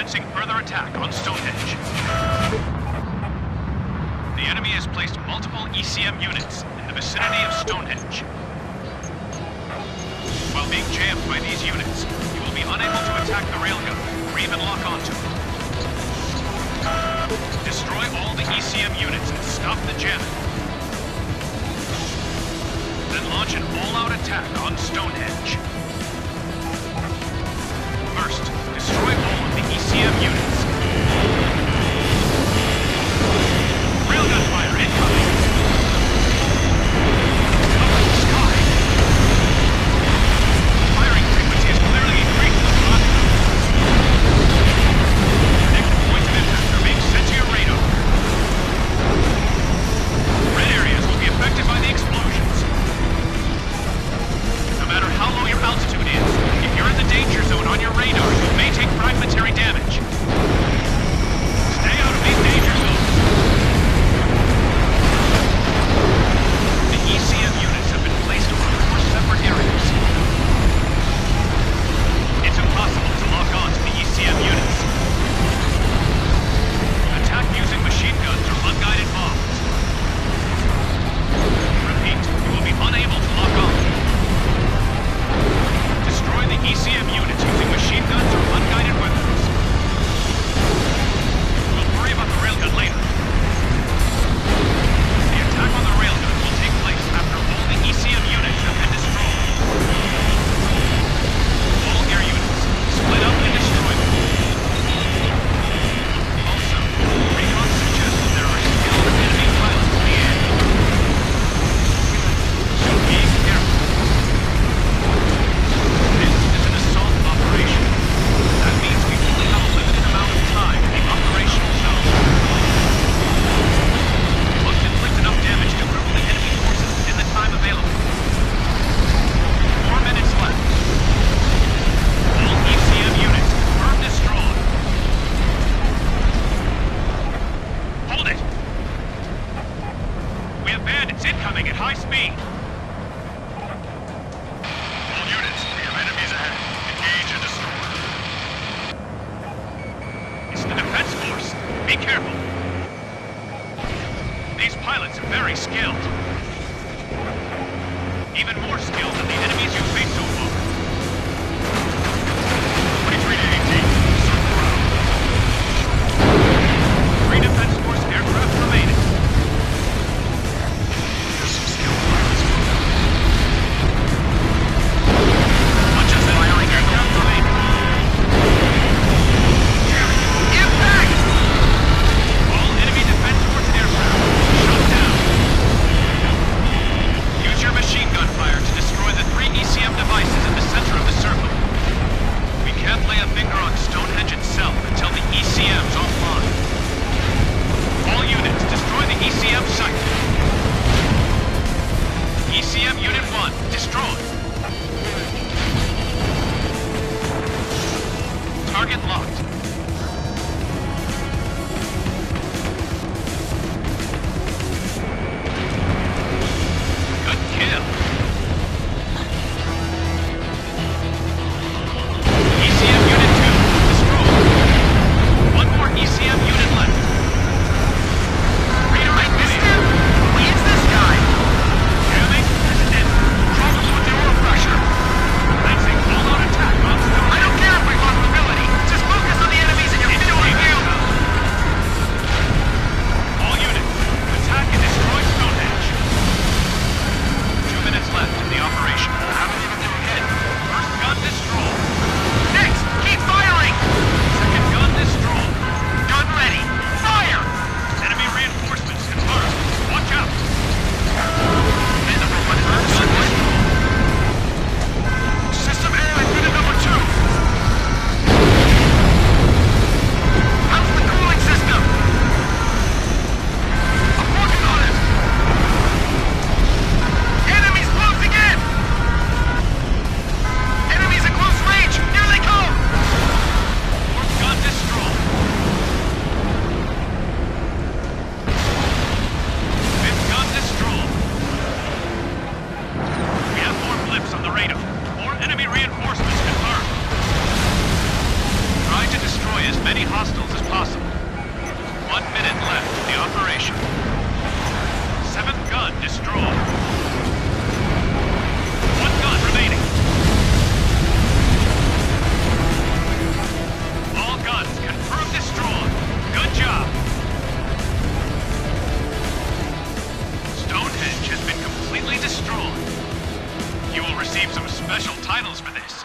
Commencing further attack on Stonehenge. The enemy has placed multiple ECM units in the vicinity of Stonehenge. While being jammed by these units, you will be unable to attack the railgun or even lock onto it. Destroy all the ECM units and stop the jamming. Then launch an all-out attack on Stonehenge. First, destroy all of the ECM units. Railgun fire incoming! Cover the sky! Firing frequency is clearly increased. Predicted points of impact are being sent to your radar. Red areas will be affected by the explosions. No matter how low your altitude is, if you're in the danger zone on your radar, you may take fragmentary damage. Stay out of these danger zones. The ECM units have been placed over 4 separate areas. It's impossible to lock on to the ECM units. Attack using machine guns or unguided bombs. Repeat, you will be unable to lock on. Destroy the ECM units using machine guns or unguided weapons. We'll worry about the railgun later. The attack on the railgun will take place after all the ECM units have been destroyed. All air units, split up and destroy them. Also, recon suggests that there are skilled enemy pilots in the air. So be careful. This is an assault operation. That means we only have a limited amount of time in the operational zone. We must inflict enough damage to cripple the enemy forces in the time available. 4 minutes left. All ECM units confirmed destroyed. Hold it! We have bandits incoming at high speed. All units, we have enemies ahead. Engage and destroy. It's the defense force. Be careful. These pilots are very skilled. Even more skilled than the enemies you've faced so far. 23 to 18. Circle around. 3 defense force aircraft remaining. There's some skilled pilots. Much as firing aircraft remaining. Impact! All enemy defense force aircraft shut down. Use your machine gun fire to destroy the 3 ECM devices in the center of the circle. We can't lay a finger on Stonehenge itself until the ECM's offline. All units, destroy the ECM site. ECM Unit 1, destroyed. Target locked. Good kill. ECM Unit 2, destroyed. One more ECM unit left. Redirect this him. Who is this guy? Jamming, hesitant, troubles with the oil pressure. Commencing all-out attack on Stonehenge. I don't care if we lost mobility. Just focus on the receive some special titles for this.